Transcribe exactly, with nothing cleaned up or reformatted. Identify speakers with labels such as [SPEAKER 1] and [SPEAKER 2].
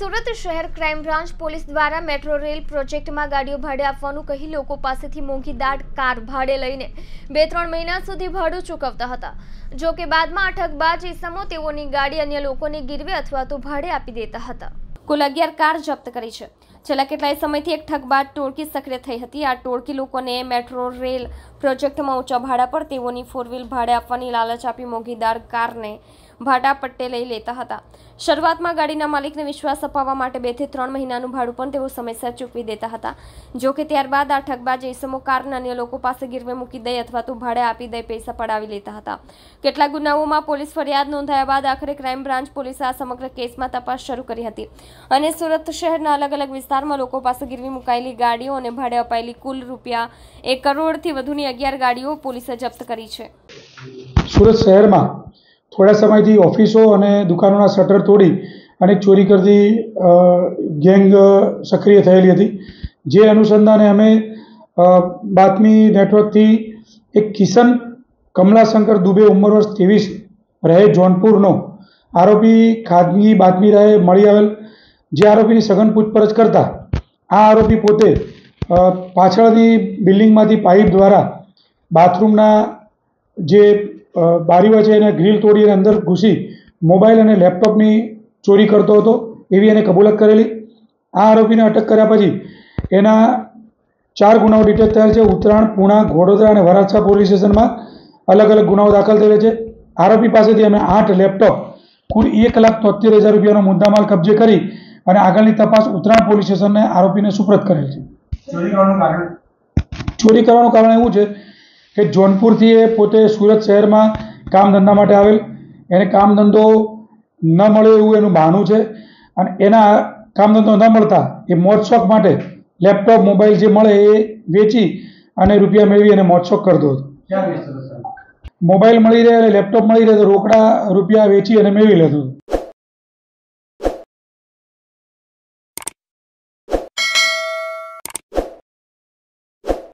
[SPEAKER 1] સુરત શહેર crime branch police દ્વારા metro rail પ્રોજેક્ટમાં ગાડીઓ ભાડે આપવાનું કહી લોકો પાસેથી મોંઘી દાટ કાર ભાડે લઈને બે ત્રણ મહિના સુધી ભાડું ચૂકવતા હતા। જો કે બાદમાં આ ઠગબાજ ઇસમો તેઓની ગાડી અન્ય લોકોને ગીરવે અથવા તો ભાડે આપી દેતા હતા। કુલ અગિયાર કાર જપ્ત કરી છે। છેલ્લા કેટલાય સમયથી એક ઠગબાજ ટોળકી સક્રિય થઈ હતી। આ ટોળકી લોકોને મેટ્રો રેલ પ્રોજેક્ટમાં ઊંચા ભાડા પર તેઓની ફોર વ્હીલ ભાડે આપવાની લાલચ આપી મોંઘીદાર કારને ભાડા પટ્ટે લઈ લેતા હતા। શરૂઆતમાં ગાડીના માલિકને વિશ્વાસ અપાવવા માટે બે થી ત્રણ મહિનાનું ભાડું પણ તેઓ સમયસર ચૂકવી દેતા હતા। જો કે ત્યારબાદ આ ઠગબાજ ઇસમો કારને અન્ય લોકો પાસે ગીરવે મૂકી દઈ અથવા તો ભાડે આપી દઈ પૈસા પડાવી લેતા હતા। કેટલાક ગુનાઓમાં પોલીસ ફરિયાદ નોંધાયા બાદ આખરે ક્રાઇમ બ્રાન્ચ પોલીસે આ સમગ્ર કેસમાં તપાસ શરૂ કરી હતી અને સુરત શહેરના અલગ અલગ વિસ્તારમાં લોકો પાસે ગીરવી મુકાયેલી ગાડીઓ અને ભાડે અપાયેલી કુલ રૂપિયા એક કરોડથી વધુની અગિયાર ગાડીઓ પોલીસે જપ્ત કરી છે।
[SPEAKER 2] સુરત શહેરમાં થોડા સમયથી ઓફિસો અને દુકાનોના શટર તોડી અને ચોરી કરતી ગેંગ સક્રિય થયેલી હતી। જે અનુસંધાને અમે બાતમી નેટવર્કથી એક કિશન કમલાશંકર દુબે ઉંમર વર્ષ ત્રેવીસ રહે જોનપુરનો આરોપી ખાનગી બાતમી રહે મળી આવેલ। જે આરોપીની સઘન પૂછપરછ કરતા આ આરોપી પોતે પાછળની બિલ્ડિંગમાંથી પાઇપ દ્વારા બાથરૂમના જે બારીઓ છે એને ગ્રીલ તોડી અંદર ઘૂસી મોબાઈલ અને લેપટોપની ચોરી કરતો હતો એવી એને કબૂલાત કરેલી। આ આરોપીને અટક કર્યા પછી એના ચાર ગુનાઓ ડિટેક્ટ થયેલ છે। ઉત્તરાયણ, પૂણા, ઘોડોદરા અને વરાછા પોલીસ સ્ટેશનમાં અલગ અલગ ગુનાઓ દાખલ થયેલા છે। આરોપી પાસેથી અમે આઠ લેપટોપ કુલ એક લાખ તોતેર હજાર રૂપિયાનો મુદ્દામાલ કબજે કરી અને આગળની તપાસ ઉત્તરાયણ પોલીસ સ્ટેશનને આરોપીને સુપ્રત કરેલ છે। ચોરી કરવાનું કારણ ચોરી કરવાનું કારણ એવું છે કે જોનપુરથી એ પોતે સુરત શહેરમાં કામ ધંધા માટે આવેલ। એને કામ ધંધો ન મળે એવું એનું બહાનું છે અને એના કામ ધંધો ન મળતા એ મોજ શોખ માટે લેપટોપ મોબાઈલ જે મળે એ વેચી અને રૂપિયા મેળવી અને મોજ શોખ કરતો હતો। મોબાઈલ મળી રહે અને લેપટોપ મળી રહે તો રોકડા રૂપિયા વેચી અને મેળવી લેતો હતો।